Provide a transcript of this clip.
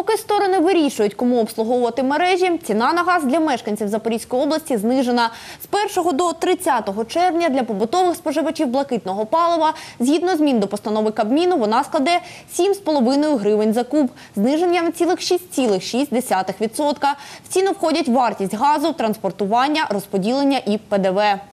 Поки сторони вирішують, кому обслуговувати мережі, ціна на газ для мешканців Запорізької області знижена. З 1 до 30 червня для побутових споживачів блакитного палива, згідно змін до постанови Кабміну, вона складе 7,5 гривень за куб, зниженням цілих 6,6%. В ціну входять вартість газу, транспортування, розподілення і ПДВ.